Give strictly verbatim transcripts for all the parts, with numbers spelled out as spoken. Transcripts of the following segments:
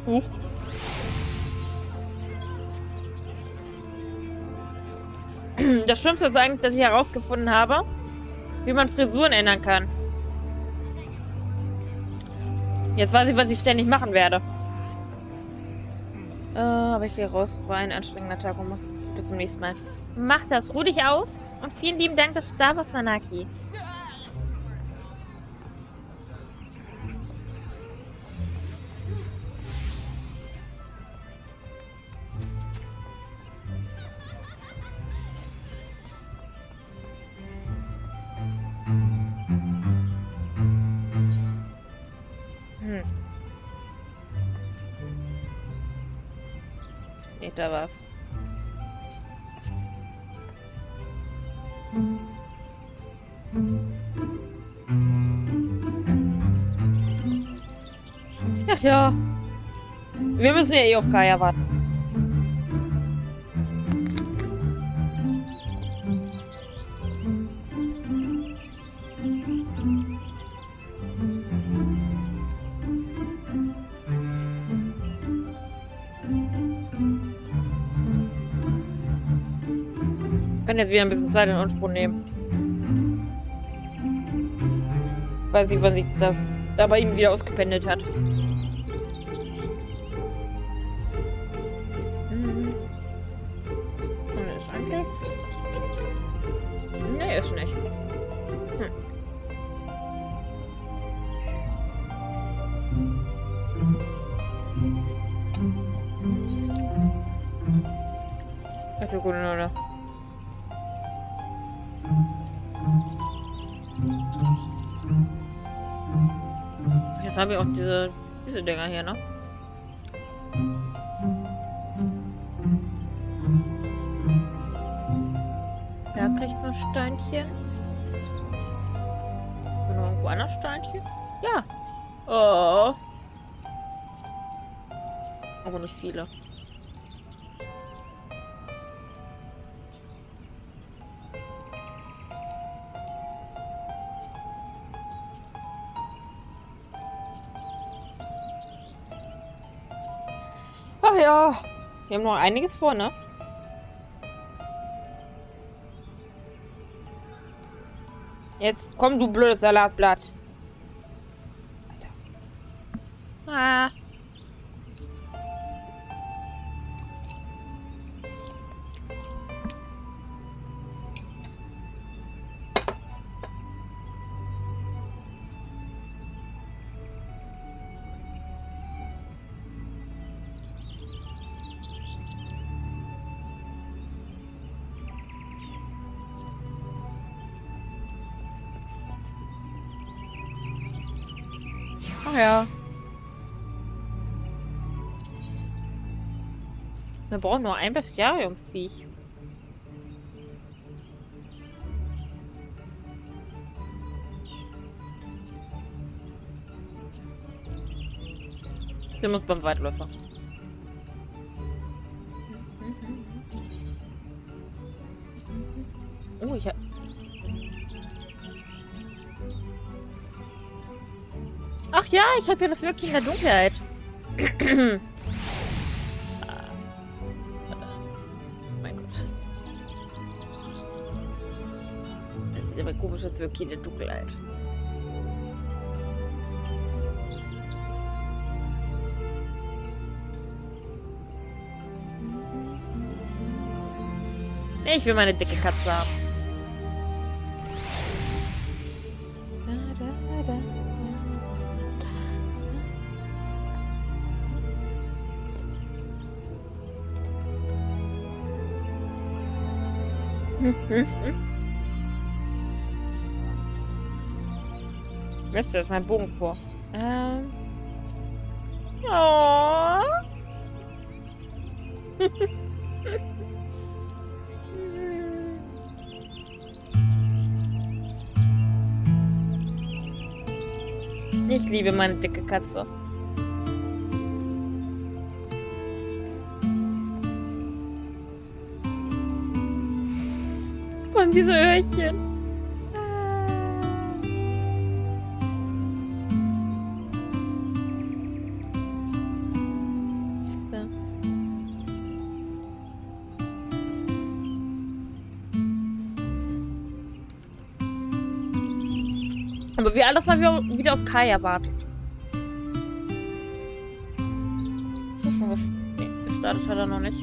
Huch. Das Schlimmste ist eigentlich, dass ich herausgefunden habe, wie man Frisuren ändern kann. Jetzt weiß ich, was ich ständig machen werde. Äh, aber ich gehe raus. War ein anstrengender Tag. Und bis zum nächsten Mal. Mach das. Ruh dich aus. Und vielen lieben Dank, dass du da warst, Nanaki. Hm. Nicht da war's. Ach ja. Wir müssen ja eh auf Kaya warten. Wir können jetzt wieder ein bisschen Zeit in Anspruch nehmen. Weiß nicht, wann sich das da bei ihm wieder ausgependelt hat. Hm. Und ist eigentlich? Nee, ist nicht. Hm. Ach du gute Nonne. Jetzt habe ich auch diese, diese Dinger hier, ne? Da kriegt man Steinchen. Und noch irgendwo anders Steinchen? Ja. Oh. Aber nicht viele. Ach ja, wir haben noch einiges vor, ne? Jetzt komm, du blödes Salatblatt. Alter. Ah. Ach ja. Wir brauchen nur ein Bestiariumsviech. Der muss beim Waldläufer. Oh, ich hab... Ach ja, ich habe ja das wirklich in der Dunkelheit. Mein Gott. Das sieht aber komisch aus, wirklich in der Dunkelheit. Ich will meine dicke Katze haben. Mist, da ist mein Bogen vor. Ähm. Oh. Ich liebe meine dicke Katze. Vor allem diese Öhrchen. Aber wie alles mal wieder, wieder auf Kaya wartet. Ist das schon ges- nee, gestartet hat er noch nicht.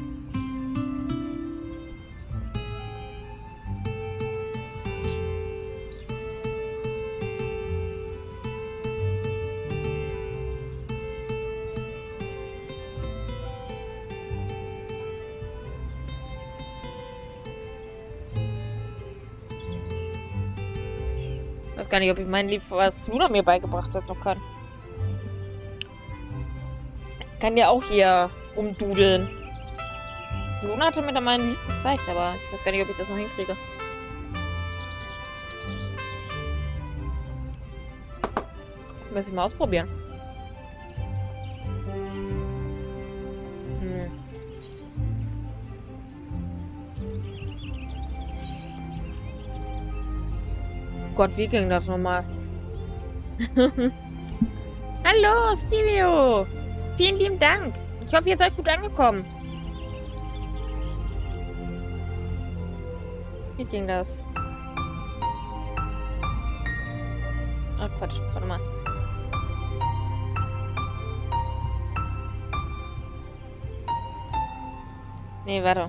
Ich weiß gar nicht, ob ich mein Lied, was Luna mir beigebracht hat, noch kann. Ich kann ja auch hier rumdudeln. Luna hatte mir da mein Lied gezeigt, aber ich weiß gar nicht, ob ich das noch hinkriege. Muss ich mal ausprobieren. Hm. Gott, wie ging das nochmal? Hallo, Stevio! Vielen lieben Dank. Ich hoffe, ihr seid gut angekommen. Wie ging das? Ach, Quatsch. Warte mal. Nee, warte.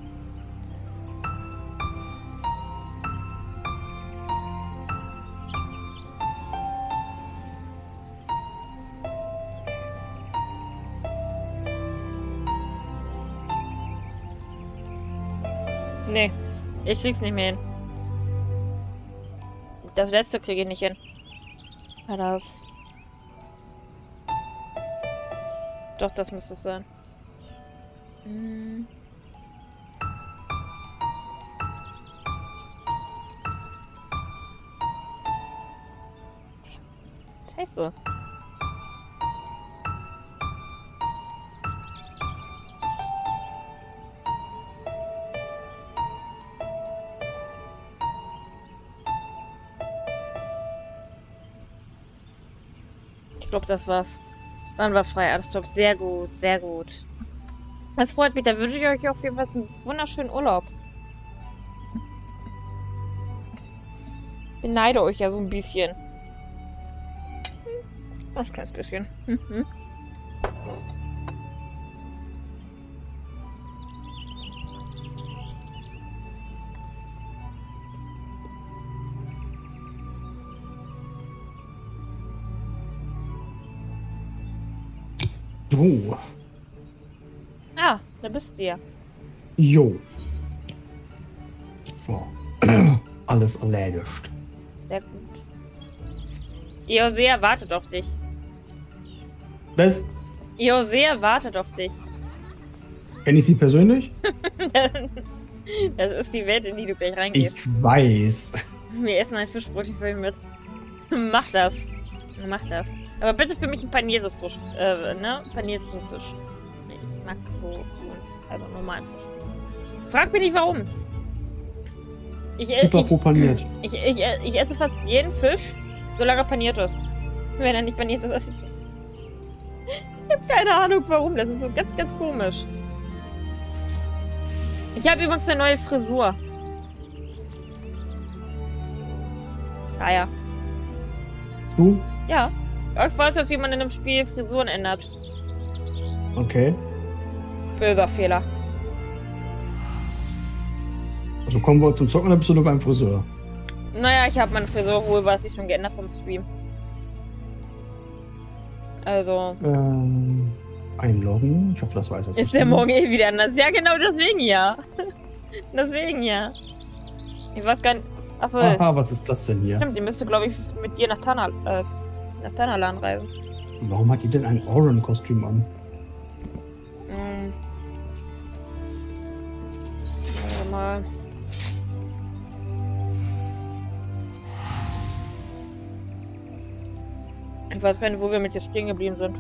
Nee, ich krieg's nicht mehr hin. Das letzte kriege ich nicht hin. War das? Doch, das müsste es sein. Hm. Scheiße. Ich glaube, das war's. Wann war frei? Alles top. Sehr gut, sehr gut. Das freut mich. Da wünsche ich euch auf jeden Fall einen wunderschönen Urlaub. Ich beneide euch ja so ein bisschen. Hm. Ein kleines bisschen. Mhm. So. Ah, da bist du ja. Jo. So. Alles erledigt. Sehr gut. Eosea wartet auf dich. Was? Eosea wartet auf dich. Kenn ich sie persönlich? Das ist die Welt, in die du gleich reingehst. Ich weiß. Wir essen ein Fischbrötchen für ihn mit. Mach das. Mach das. Aber bitte für mich ein paniertes Fisch. Äh, ne? Panierten Fisch. Nee, ich mag so einfach normalen Fisch. Frag mich nicht warum. Ich, äh, Super ich, paniert. ich, ich, ich esse fast jeden Fisch, solange er paniert ist. Wenn er nicht paniert ist, esse ich. Ich habe keine Ahnung warum. Das ist so ganz, ganz komisch. Ich habe übrigens eine neue Frisur. Ah ja. Du? Ja. Ich weiß jetzt, wie man in einem Spiel Frisuren ändert. Okay. Böser Fehler. Also kommen wir zum Zocken oder bist du nur beim Friseur? Naja, ich habe meine Frisur wohl, was ich schon geändert vom Stream. Also. Ähm, einloggen. Ich hoffe, das weiß es. Ist der morgen eh wieder anders? Ja, genau, deswegen ja. Deswegen ja. Ich weiß gar nicht. Achso. Aha, was ist das denn hier? Stimmt, die müsste, glaube ich, mit dir nach Tanal, äh, nach Tanalan reisen. Warum hat die denn ein Oran-Kostüm an? Hm. Warte mal. Ich weiß gar nicht, wo wir mit dir stehen geblieben sind.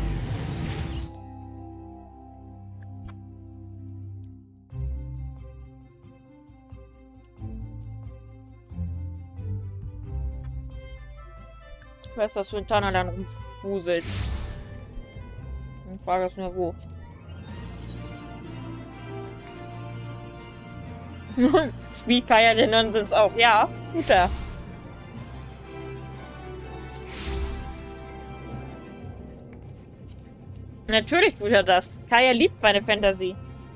Ich weiß, dass du in Tanalan rumfuselst. Die Frage ist nur, wo. Spielt Kaya den Nonsens auch? Ja, guter. Natürlich tut er das. Kaya liebt Final Fantasy.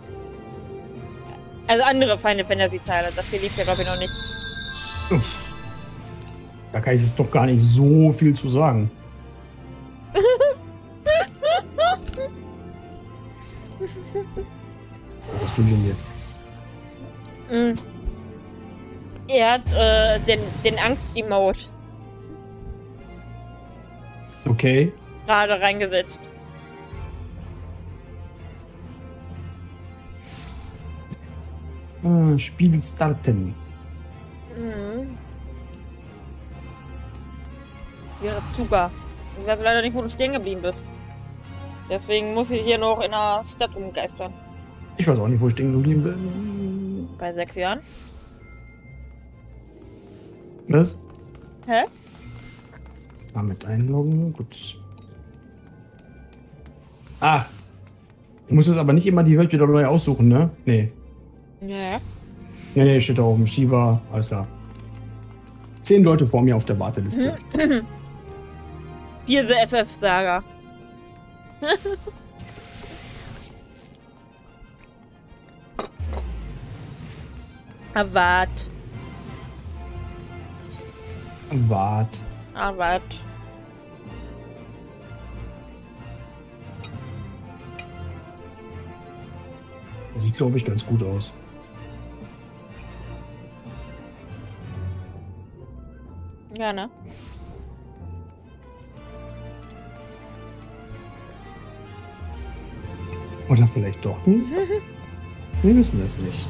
Also andere Final Fantasy Teile. Das hier liebt er, glaube ich, noch nicht. Uff. Da kann ich jetzt doch gar nicht so viel zu sagen. Was hast du denn jetzt? Mm. Er hat äh, den, den Angst-Emote Okay. gerade reingesetzt. Äh, Spiel starten. Mhm. Wäre Zuga. Ich weiß leider nicht, wo du stehen geblieben bist. Deswegen muss ich hier noch in der Stadt umgeistern. Ich weiß auch nicht, wo ich stehen geblieben bin. Bei sechs Jahren. Was? Hä? Damit einloggen. Gut. Ach. Ich muss es aber nicht immer die Welt wieder neu aussuchen, ne? Nee. Ja. Nee, nee, steht da oben. Shiva. Alles klar. Zehn Leute vor mir auf der Warteliste. Hier ist der F F-Saga. Awart. Wart. Awart. Sieht, glaube ich, ganz gut aus. Ja, ne? Oder vielleicht doch nicht? Wir wissen es nicht.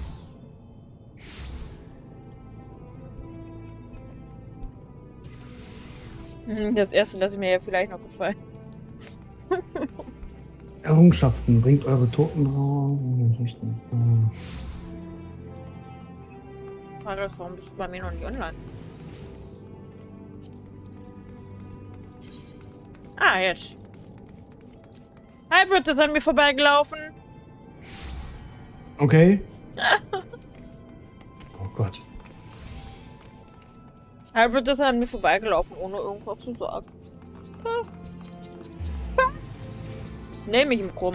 Das erste lasse ich mir ja vielleicht noch gefallen. Errungenschaften. Bringt eure Toten raus. Warum bist du bei mir noch nicht online? Ah, jetzt. Hybrid ist an mir vorbeigelaufen. Okay. Oh Gott. Hybrid ist an mir vorbeigelaufen, ohne irgendwas zu sagen. Das nehme ich ihm krumm.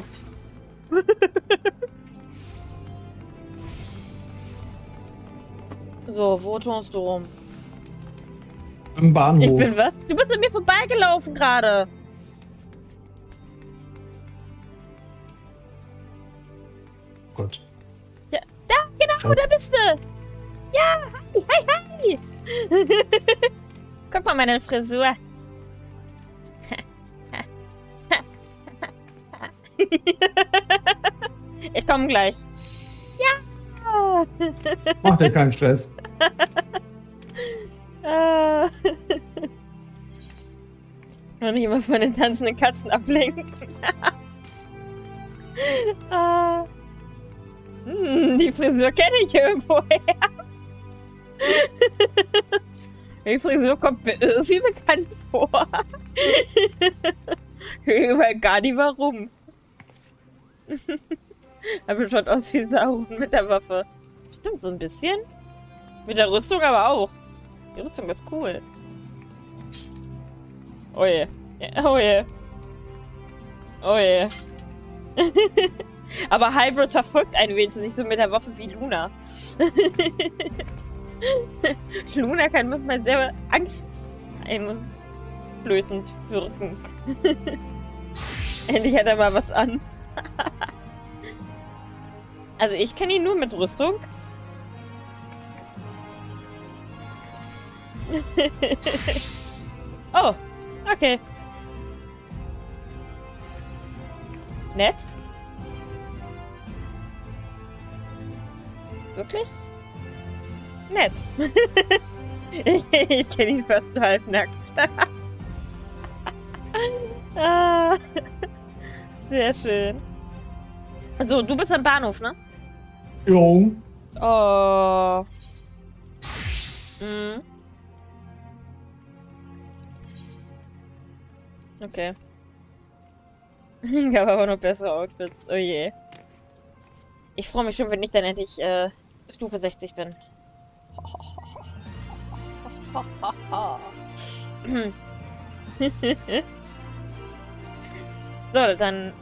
So, wo tust du rum? Im Bahnhof. Ich bin was? Du bist an mir vorbeigelaufen gerade. Gott. Ja, da, genau, Schau. da bist du. Ja, hi, hi, hi. Guck mal meine Frisur. Ich komme gleich. Ja. Mach dir keinen Stress. Ah. Und nicht immer von den tanzenden Katzen ablenken. Ah. Hm, die Frisur kenne ich irgendwoher. Die Frisur kommt mir irgendwie bekannt vor. Ich weiß gar nicht warum. Aber schaut aus wie Sauron mit der Waffe. Stimmt, so ein bisschen. Mit der Rüstung aber auch. Die Rüstung ist cool. Oh je. Oh je. Oh je. Aber Hybrid verfolgt einen wenigstens nicht so mit der Waffe wie Luna. Luna kann manchmal sehr angsteinflößend wirken. Endlich hat er mal was an. Also ich kenne ihn nur mit Rüstung. Oh, okay. Nett. Wirklich? Nett. ich ich kenne ihn fast nur halbnackt. Ah, sehr schön. Also, du bist am Bahnhof, ne? Jo. Oh. Mhm. Okay. Ich habe aber noch bessere Outfits. Oh je. Ich freue mich schon, wenn ich dann endlich äh, Stufe sechzig bin. So, dann...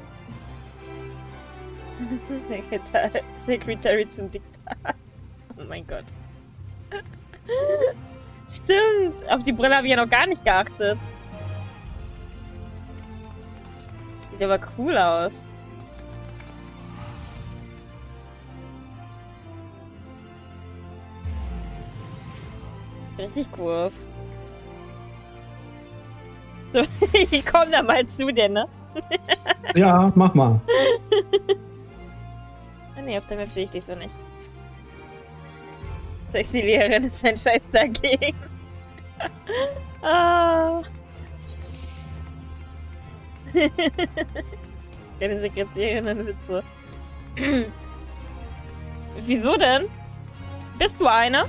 Secretary zum Diktat. Oh mein Gott. Stimmt. Auf die Brille habe ich ja noch gar nicht geachtet. Sieht aber cool aus. Richtig cool aus. So, ich komm da mal zu dir, ne? Ja, mach mal. Ah ne, auf der Map sehe ich dich so nicht. Sexy Lehrerin ist ein Scheiß dagegen. Ah. Keine Sekretärinnenwitze. Wieso denn? Bist du eine?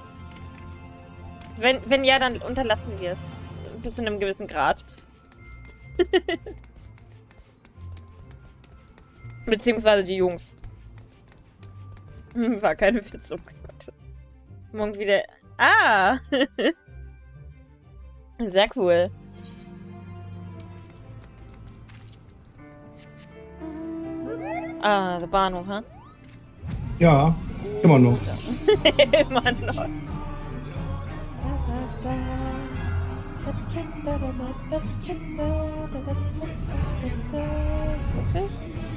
Wenn, wenn ja, dann unterlassen wir es. Bis zu einem gewissen Grad. Beziehungsweise die Jungs. War keine Witz, oh mein Gott. Morgen wieder... Ah! Sehr cool. Ah, der Bahnhof, hä? Ja, immer noch. Immer noch. Wirklich?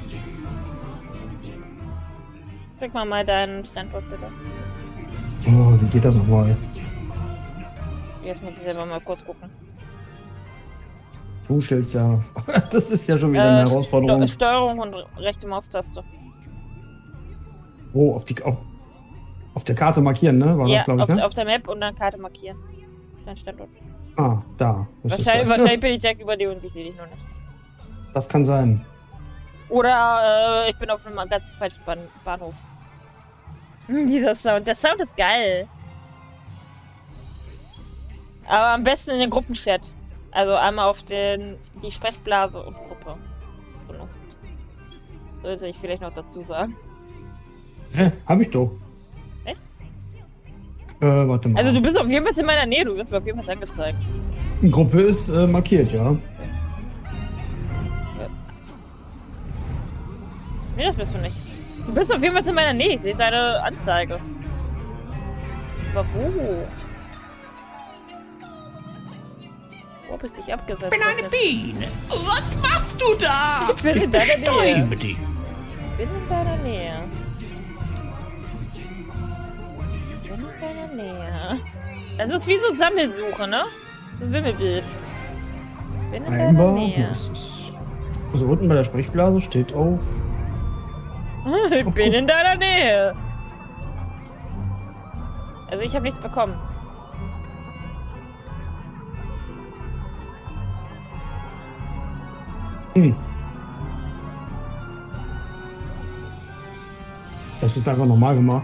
Sag mal mal deinen Standort, bitte. Oh, wie geht das nochmal? Jetzt muss ich selber mal kurz gucken. Du stellst ja... Das ist ja schon wieder Äh, eine Herausforderung. St Steuerung und rechte Maustaste. Oh, auf, die, auf, auf der Karte markieren, ne? War Ja, das, glaube ich, auf, ne? auf der Map und dann Karte markieren. Dein Standort. Ah, da. Das ist Wahrscheinlich, da. wahrscheinlich bin ich direkt über dir und ich sehe dich noch nicht. Das kann sein. Oder äh, ich bin auf einem ganz falschen Bahn Bahnhof. Hm, dieser Sound. Der Sound ist geil. Aber am besten in den Gruppenchat. Also einmal auf den die Sprechblase und Gruppe. Benutzt. Sollte ich vielleicht noch dazu sagen. Hä? Hab ich doch. Echt? Äh, warte mal. Also du bist auf jeden Fall in meiner Nähe, du wirst mir auf jeden Fall angezeigt. Die Gruppe ist äh, markiert, ja. Nee, das bist du nicht. Du bist auf jeden Fall in meiner Nähe, ich sehe deine Anzeige. Aber wo? Wo bist du dich abgesetzt? Ich bin eine Biene. Was machst du da? Ich bin in deiner Nähe. Bestäube dich. Ich bin in deiner Nähe. Ich bin in deiner Nähe. Das ist wie so Sammelsuche, ne? So ein Wimmelbild. Ich bin in deiner Scheinbar. Nähe. Hier ist es. Also unten bei der Sprechblase steht auf. Ich bin in deiner Nähe. Also ich habe nichts bekommen. Hm. Das ist einfach normal gemacht.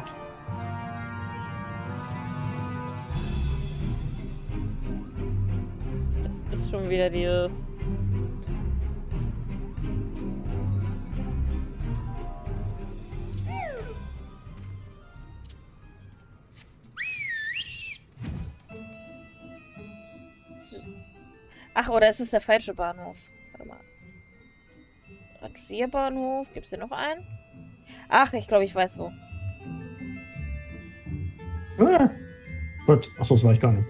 Das ist schon wieder dieses... Ach, oder ist es der falsche Bahnhof? Warte mal. Rangierbahnhof. Gibt es hier noch einen? Ach, ich glaube, ich weiß wo. Ah. Gut. Achso, das war ich gar nicht.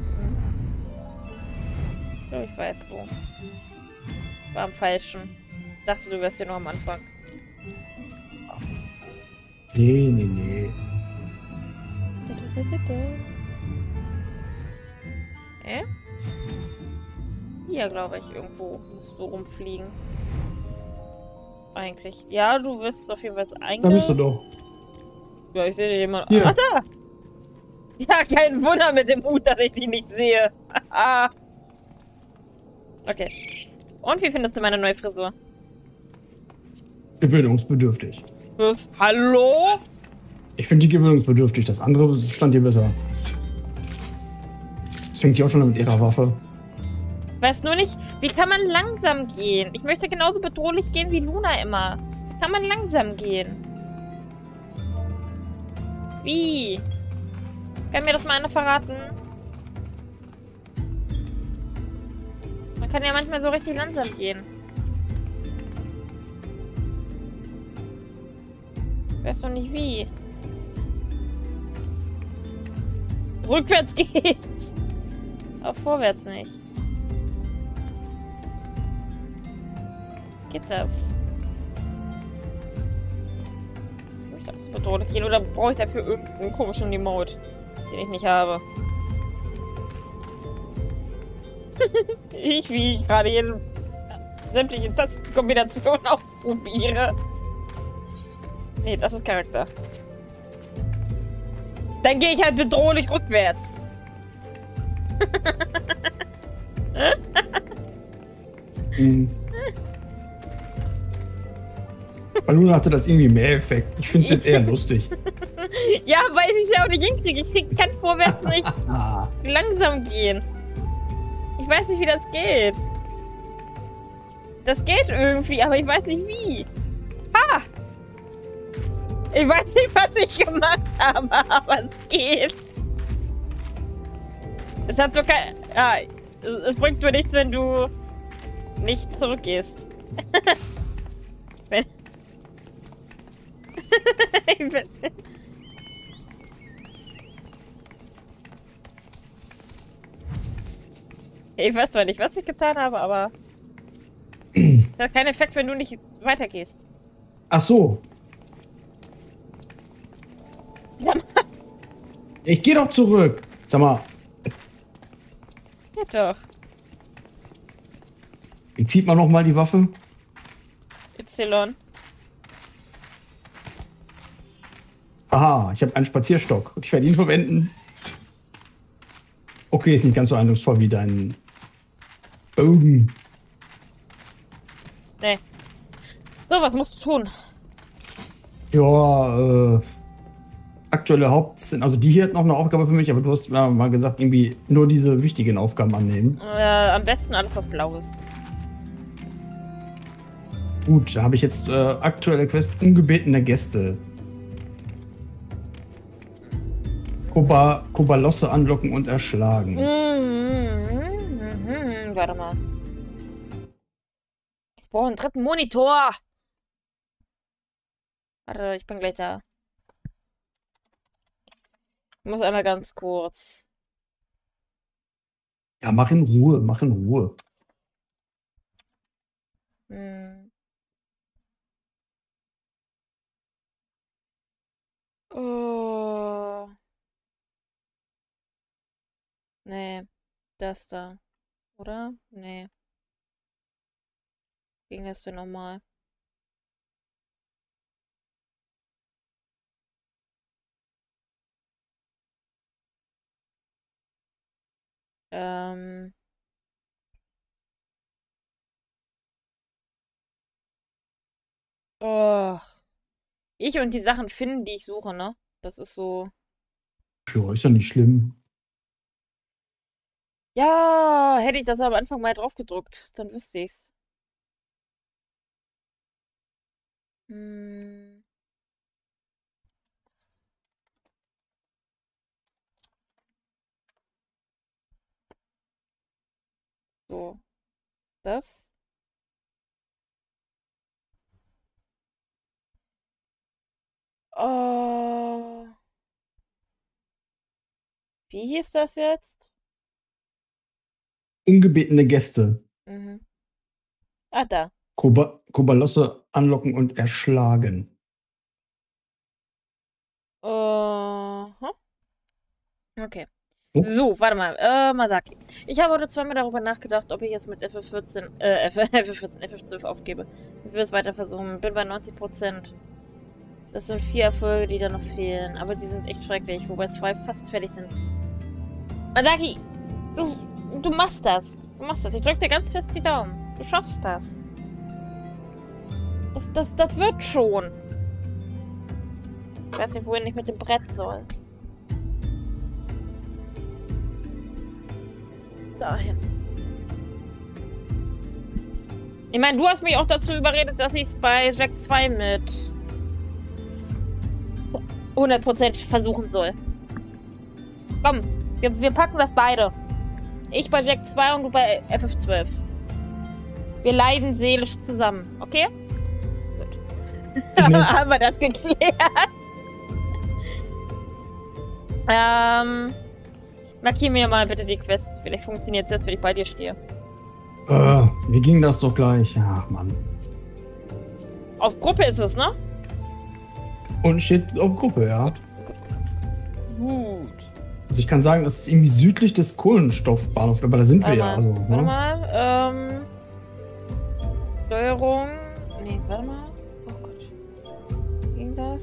Ich glaube, ich weiß wo. War am falschen. Ich dachte, du wärst hier noch am Anfang. Nee, nee, nee. Äh? Hier, glaube ich, irgendwo musst du rumfliegen. Eigentlich. Ja, du wirst auf jeden Fall einge... Da bist du doch. Ja, ich sehe jemanden. Hier. Ach, da! Ja, kein Wunder mit dem Hut, dass ich die nicht sehe. Okay. Und wie findest du meine neue Frisur? Gewöhnungsbedürftig. Was? Hallo? Ich finde die gewöhnungsbedürftig. Das andere stand hier besser. Das fängt hier auch schon mit ihrer Waffe. Weiß nur nicht, wie kann man langsam gehen? Ich möchte genauso bedrohlich gehen wie Luna immer. Wie kann man langsam gehen? Wie? Kann mir das mal einer verraten? Man kann ja manchmal so richtig langsam gehen. Ich weiß doch nicht wie. Rückwärts geht's. Aber vorwärts nicht. Geht das? Ich glaube, das ist bedrohlich gehen. Oder brauche ich dafür irgendeinen komischen Emote, den ich nicht habe? ich, wie ich gerade jede sämtliche Tastenkombinationen ausprobiere. Nee, das ist Charakter. Dann gehe ich halt bedrohlich rückwärts. hm. Baluna hatte das irgendwie mehr Effekt. Ich finde es jetzt eher lustig. Ja, weil ich es ja auch nicht hinkriege. Ich krieg, kann vorwärts nicht langsam gehen. Ich weiß nicht, wie das geht. Das geht irgendwie, aber ich weiß nicht wie. Ha! Ich weiß nicht, was ich gemacht habe, aber es geht. Es hat so kein... Ah, es bringt nur nichts, wenn du nicht zurückgehst. wenn... ich bin... Ich weiß zwar nicht, was ich getan habe, aber... Das hat keinen Effekt, wenn du nicht weitergehst. Ach so. Ich gehe doch zurück. Sag mal. Ja doch. Wie zieht man noch mal die Waffe? Y. Aha, ich habe einen Spazierstock. Ich werde ihn verwenden. Okay, ist nicht ganz so eindrucksvoll wie dein Bogen. Nee. So, was musst du tun? Ja, äh... aktuelle Hauptsinn. Also die hier hat noch eine Aufgabe für mich, aber du hast äh, mal gesagt, irgendwie nur diese wichtigen Aufgaben annehmen. Äh, am besten alles auf Blaues. Gut, da habe ich jetzt äh, aktuelle Quest ungebetene Gäste. Koba, Kobalosse anlocken und erschlagen. Mhm, mhm, warte mal. Ich brauche einen dritten Monitor. Warte, ich bin gleich da. Ich muss einmal ganz kurz. Ja, mach in Ruhe, mach in Ruhe. Hm. Oh. Nee, das da. Oder? Nee. Ging das denn nochmal? Ähm. Oh. Ich und die Sachen finden, die ich suche, ne? Das ist so. Ja, ist ja nicht schlimm. Ja, hätte ich das am Anfang mal drauf gedrückt, dann wüsste ich's. Hm. So. Das. Oh. Wie hieß das jetzt? Ungebetene Gäste. Mhm. Ah, da. Koba, Kobalosse anlocken und erschlagen. Uh-huh. Okay. Oh. So, warte mal. Äh, Masaki. Ich habe heute zweimal darüber nachgedacht, ob ich jetzt mit F F vierzehn, äh, F F vierzehn, F F zwölf aufgebe. Ich will es weiter versuchen. Bin bei neunzig Prozent. Das sind vier Erfolge, die da noch fehlen. Aber die sind echt schrecklich, wobei zwei fast fertig sind. Masaki, du, du machst das. Du machst das. Ich drück dir ganz fest die Daumen. Du schaffst das. Das, das, das wird schon. Ich weiß nicht, wohin ich mit dem Brett soll. Dahin. Ich meine, du hast mich auch dazu überredet, dass ich es bei Jack zwei mit hundert Prozent versuchen soll. Komm, wir, wir packen das beide. Ich bei Jack zwei und du bei F F zwölf. Wir leiden seelisch zusammen, okay? Gut. Ich nicht. Haben wir das geklärt? ähm, markier mir mal bitte die Quest. Vielleicht funktioniert es jetzt, wenn ich bei dir stehe. Äh, wie ging das doch gleich? Ach, Mann. Auf Gruppe ist es, ne? Und steht auf Gruppe, ja. Gut. Also ich kann sagen, das ist irgendwie südlich des Kohlenstoffbahnhofs, aber da sind wir Warte ja. mal, Also, warte ne? mal. Ähm, Steuerung. Nee, warte mal. Oh Gott. Ging das?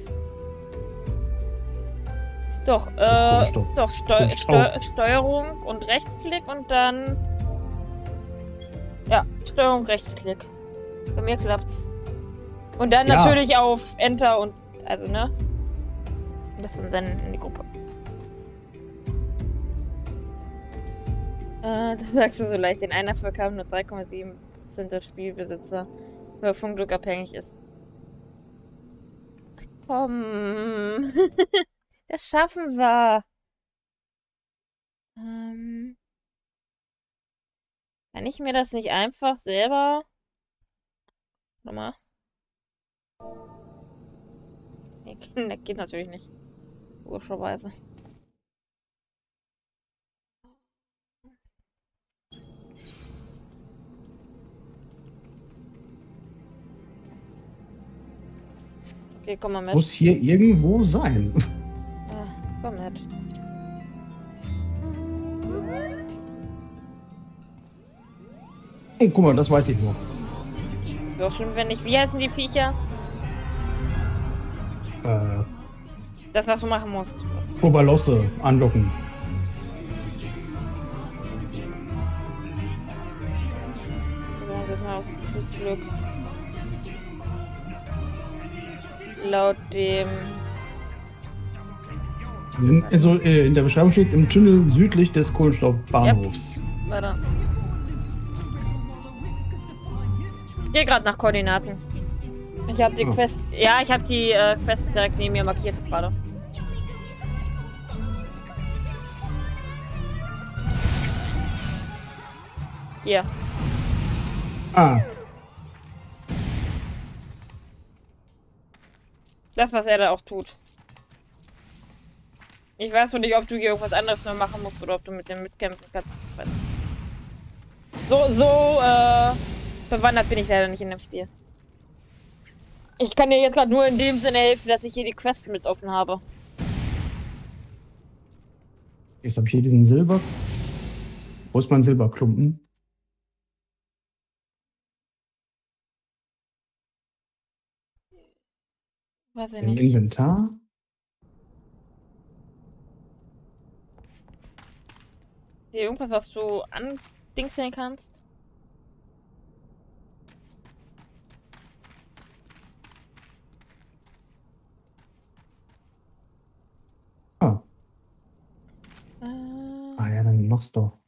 Doch, äh, Kohlenstoff. doch, Steu Kohlenstoff. Steu Steuerung und Rechtsklick und dann. Ja, Steuerung, Rechtsklick. Bei mir klappt's. Und dann Ja. natürlich auf Enter und. Also, ne? Und das und dann in die Gruppe. Äh, das sagst du so leicht. In einer Erfolg haben nur drei Komma sieben Prozent der Spielbesitzer, wer vom Glück abhängig ist. Ach, komm. Das schaffen wir. Ähm, kann ich mir das nicht einfach selber... Nochmal. Nee, das geht natürlich nicht. Logischerweise. Okay, komm mal mit. Muss hier irgendwo sein. Ah, komm mit. Oh, guck mal, das weiß ich noch. Das wäre auch schlimm, wenn nicht. Wie heißen die Viecher? Äh, Das, was du machen musst. Oberlosse anlocken. Versuchen wir es jetzt mal auf gut Glück. Laut dem... Also äh, in der Beschreibung steht im Tunnel südlich des Kohlenstoffbahnhofs. Warte. Ich gehe gerade nach Koordinaten. Ich habe die Oh. Quest... Ja, ich habe die äh, Quest direkt neben mir markiert gerade. Hier. Ah, Das, was er da auch tut. Ich weiß noch nicht, ob du hier irgendwas anderes noch machen musst oder ob du mit dem mitkämpfen kannst. So, so, äh, bewandert bin ich leider nicht in dem Spiel. Ich kann dir jetzt gerade nur in dem Sinne helfen, dass ich hier die Quest mit offen habe. jetzt habe ich hier diesen Silber. Wo ist mein Silberklumpen? Weiß ich Im nicht. Inventar? Ist hier irgendwas, was du andingseln kannst? Ah, Äh, ah ja, dann mach's doch.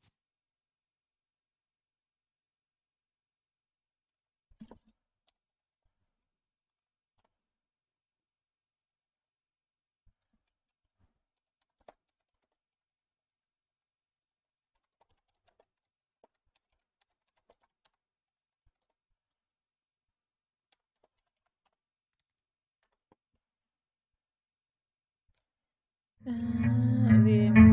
äh, sie.